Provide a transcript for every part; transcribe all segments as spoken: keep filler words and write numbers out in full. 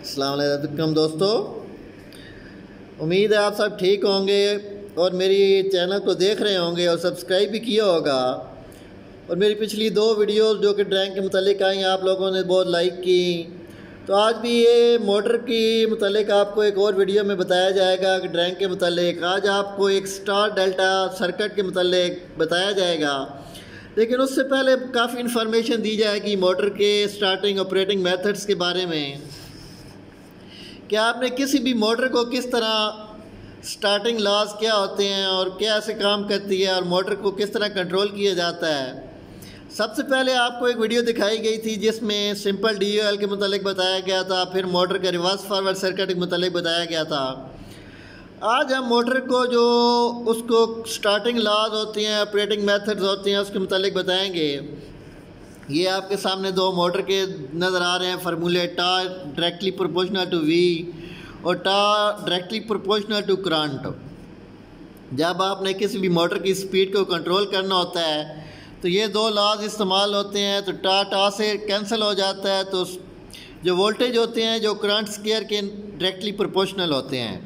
अस्सलाम वालेकुम दोस्तों, उम्मीद है आप सब ठीक होंगे और मेरी चैनल को देख रहे होंगे और सब्सक्राइब भी किया होगा। और मेरी पिछली दो वीडियोस जो कि ड्राइंग के मुतालिक आई आप लोगों ने बहुत लाइक की। तो आज भी ये मोटर की मुतालिक आपको एक और वीडियो में बताया जाएगा कि ड्राइंग के मुतालिक आज आपको एक स्टार डेल्टा सर्किट के मुतालिक बताया जाएगा। लेकिन उससे पहले काफ़ी इन्फॉर्मेशन दी जाएगी मोटर के स्टार्टिंग ऑपरेटिंग मेथड्स के बारे में कि आपने किसी भी मोटर को किस तरह स्टार्टिंग लॉज क्या होते हैं और कैसे काम करती है और मोटर को किस तरह कंट्रोल किया जाता है। सबसे पहले आपको एक वीडियो दिखाई गई थी जिसमें सिंपल डी ओ एल के मुतालिक बताया गया था, फिर मोटर के रिवर्स फॉरवर्ड सर्किट के मुतालिक बताया गया था। आज हम मोटर को जो उसको स्टार्टिंग लॉज होती हैं, ऑपरेटिंग मेथड्स होती हैं, उसके मुतालिक बताएंगे। ये आपके सामने दो मोटर के नज़र आ रहे हैं फार्मूले, टा डायरेक्टली प्रोपोर्शनल टू वी और टा डायरेक्टली प्रोपोर्शनल टू करंट। जब आपने किसी भी मोटर की स्पीड को कंट्रोल करना होता है तो ये दो लॉज इस्तेमाल होते हैं। तो टा टा से कैंसिल हो जाता है, तो जो वोल्टेज होते हैं जो करंट स्क्वायर के डायरेक्टली प्रोपोर्शनल होते हैं।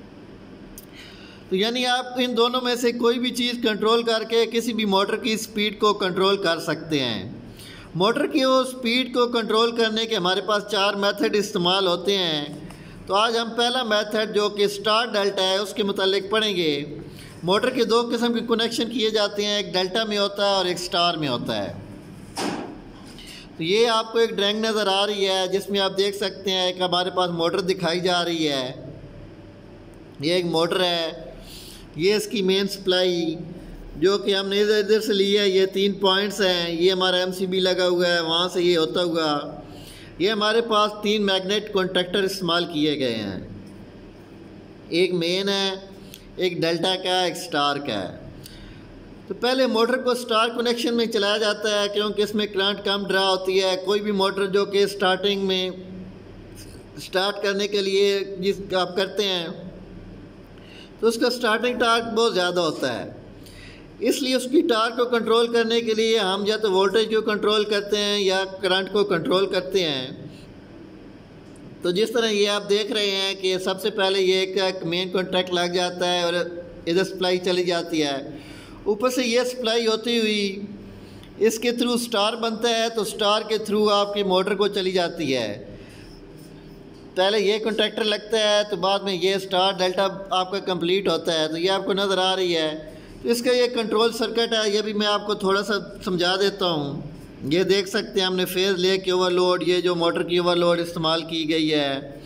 तो यानी आप इन दोनों में से कोई भी चीज़ कंट्रोल करके किसी भी मोटर की स्पीड को कंट्रोल कर सकते हैं। मोटर की वो स्पीड को कंट्रोल करने के हमारे पास चार मेथड इस्तेमाल होते हैं। तो आज हम पहला मेथड जो कि स्टार डेल्टा है उसके मुतालिक पढ़ेंगे। मोटर के दो किस्म के कनेक्शन किए जाते हैं, एक डेल्टा में होता है और एक स्टार में होता है। तो ये आपको एक ड्राइंग नज़र आ रही है जिसमें आप देख सकते हैं एक हमारे पास मोटर दिखाई जा रही है। ये एक मोटर है, ये इसकी मेन सप्लाई जो कि हमने इधर इधर से ली है। ये तीन पॉइंट्स हैं, ये हमारा एमसीबी लगा हुआ है, वहाँ से ये होता हुआ ये हमारे पास तीन मैग्नेट कॉन्टैक्टर इस्तेमाल किए गए हैं। एक मेन है, एक डेल्टा का, एक स्टार का है। तो पहले मोटर को स्टार कनेक्शन में चलाया जाता है क्योंकि इसमें करंट कम ड्रा होती है। कोई भी मोटर जो कि स्टार्टिंग में स्टार्ट करने के लिए जिस आप करते हैं तो उसका स्टार्टिंग टार्क बहुत ज़्यादा होता है, इसलिए उसकी टार्क को कंट्रोल करने के लिए हम या तो वोल्टेज को कंट्रोल करते हैं या करंट को कंट्रोल करते हैं। तो जिस तरह ये आप देख रहे हैं कि सबसे पहले ये एक मेन कॉन्टैक्ट लग जाता है और इधर सप्लाई चली जाती है। ऊपर से ये सप्लाई होती हुई इसके थ्रू स्टार बनता है, तो स्टार के थ्रू आपकी मोटर को चली जाती है। पहले ये कॉन्टैक्टर लगता है तो बाद में ये स्टार डेल्टा आपका कंप्लीट होता है। तो ये आपको नज़र आ रही है। तो इसका ये कंट्रोल सर्किट है, ये भी मैं आपको थोड़ा सा समझा देता हूँ। ये देख सकते हैं हमने फेज ले के ओवरलोड, ये जो मोटर की ओवरलोड इस्तेमाल की गई है,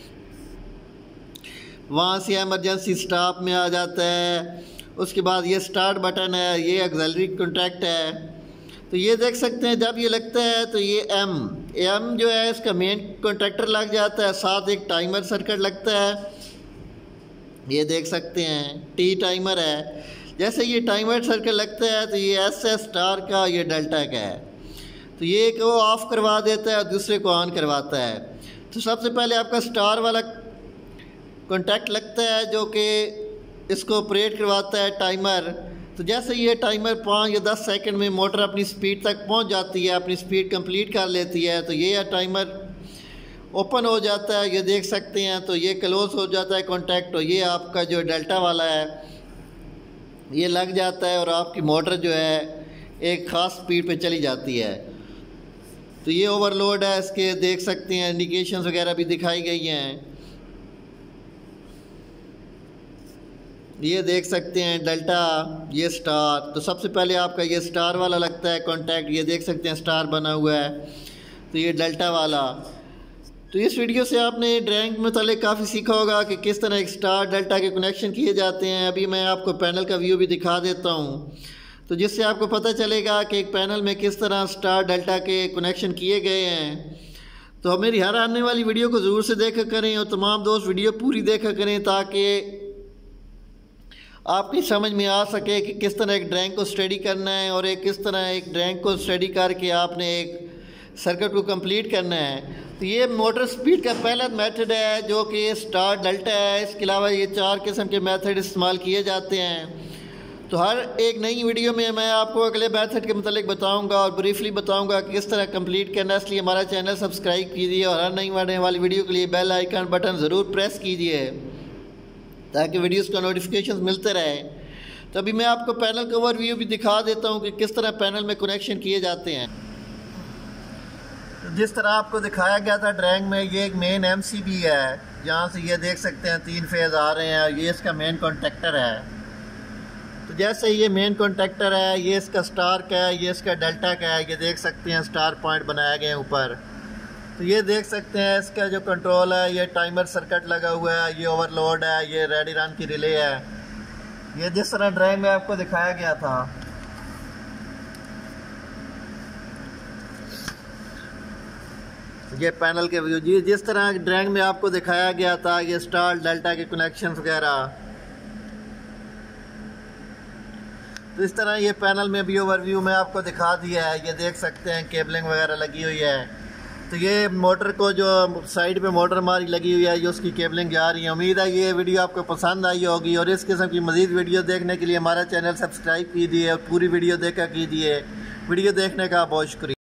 वहाँ से एमरजेंसी स्टॉप में आ जाता है। उसके बाद ये स्टार्ट बटन है, ये एक्सेलरी कॉन्टैक्ट है। तो ये देख सकते हैं जब ये लगता है तो ये एम एम जो है इसका मेन कॉन्टैक्टर लग जाता है, साथ एक टाइमर सर्किट लगता है। ये देख सकते हैं टी टाइमर है। जैसे ये टाइमर सर्किट लगता है तो ये एस है स्टार का, ये डेल्टा का है। तो ये एक वो ऑफ़ करवा देता है और दूसरे को ऑन करवाता है। तो सबसे पहले आपका स्टार वाला कॉन्टैक्ट लगता है जो कि इसको ऑपरेट करवाता है टाइमर। तो जैसे ये टाइमर पाँच या दस सेकंड में मोटर अपनी स्पीड तक पहुंच जाती है, अपनी स्पीड कंप्लीट कर लेती है, तो ये टाइमर ओपन हो जाता है। ये देख सकते हैं तो ये क्लोज हो जाता है कॉन्टैक्ट, और ये आपका जो डेल्टा वाला है ये लग जाता है और आपकी मोटर जो है एक ख़ास स्पीड पे चली जाती है। तो ये ओवरलोड है, इसके देख सकते हैं इंडिकेशंस वगैरह भी दिखाई गई हैं। ये देख सकते हैं डेल्टा, ये स्टार। तो सबसे पहले आपका ये स्टार वाला लगता है कॉन्टैक्ट, ये देख सकते हैं स्टार बना हुआ है। तो ये डेल्टा वाला। तो इस वीडियो से आपने ड्राइंग में मतलब काफ़ी सीखा होगा कि किस तरह एक स्टार डेल्टा के कनेक्शन किए जाते हैं। अभी मैं आपको पैनल का व्यू भी दिखा देता हूँ, तो जिससे आपको पता चलेगा कि एक पैनल में किस तरह स्टार डेल्टा के कनेक्शन किए गए हैं। तो मेरी हर आने वाली वीडियो को ज़रूर से देखा करें और तमाम दोस्त वीडियो पूरी देखा करें ताकि आपकी समझ में आ सके कि किस तरह एक ड्राइंग को स्टडी करना है और एक किस तरह एक ड्राइंग को स्टडी करके आपने एक सर्किट को कंप्लीट करना है। तो ये मोटर स्पीड का पहला मेथड है जो कि स्टार डेल्टा है। इसके अलावा ये चार किस्म के मेथड इस्तेमाल किए जाते हैं। तो हर एक नई वीडियो में मैं आपको अगले मेथड के मतलब बताऊंगा और ब्रीफली बताऊंगा कि किस तरह कंप्लीट करना है। इसलिए हमारा चैनल सब्सक्राइब कीजिए और हर नई आने वाली वीडियो के लिए बेल आइकन बटन ज़रूर प्रेस कीजिए ताकि वीडियोस का नोटिफिकेशन मिलते रहे। तो अभी मैं आपको पैनल का ओवरव्यू भी दिखा देता हूँ कि किस तरह पैनल में कनेक्शन किए जाते हैं। जिस तरह आपको दिखाया गया था ड्राइंग में, ये एक मेन एम सी बी है। यहाँ से ये देख सकते हैं तीन फेज़ आ रहे हैं और ये इसका मेन कॉन्टेक्टर है। तो जैसे ये मेन कॉन्टेक्टर है, ये इसका स्टार का है, ये इसका डेल्टा का है। ये देख सकते हैं स्टार पॉइंट बनाया गया है ऊपर। तो ये देख सकते हैं इसका जो कंट्रोल है, ये टाइमर सर्किट लगा हुआ है, ये ओवरलोड है, ये रेडी रन की रिले है। ये जिस तरह ड्राइंग में आपको दिखाया गया था। ये पैनल के व्यू जी जिस तरह ड्राइंग में आपको दिखाया गया था, ये स्टार डेल्टा के कनेक्शन वगैरह। तो इस तरह ये पैनल में भी ओवरव्यू में आपको दिखा दिया है। ये देख सकते हैं केबलिंग वगैरह लगी हुई है। तो ये मोटर को जो साइड पे मोटर हमारी लगी हुई है, जो उसकी केबलिंग जा रही है। उम्मीद है ये वीडियो आपको पसंद आई होगी और इस किस्म की मज़ीद वीडियो देखने के लिए हमारा चैनल सब्सक्राइब कीजिए और पूरी वीडियो देखा कीजिए। वीडियो देखने का बहुत शुक्रिया।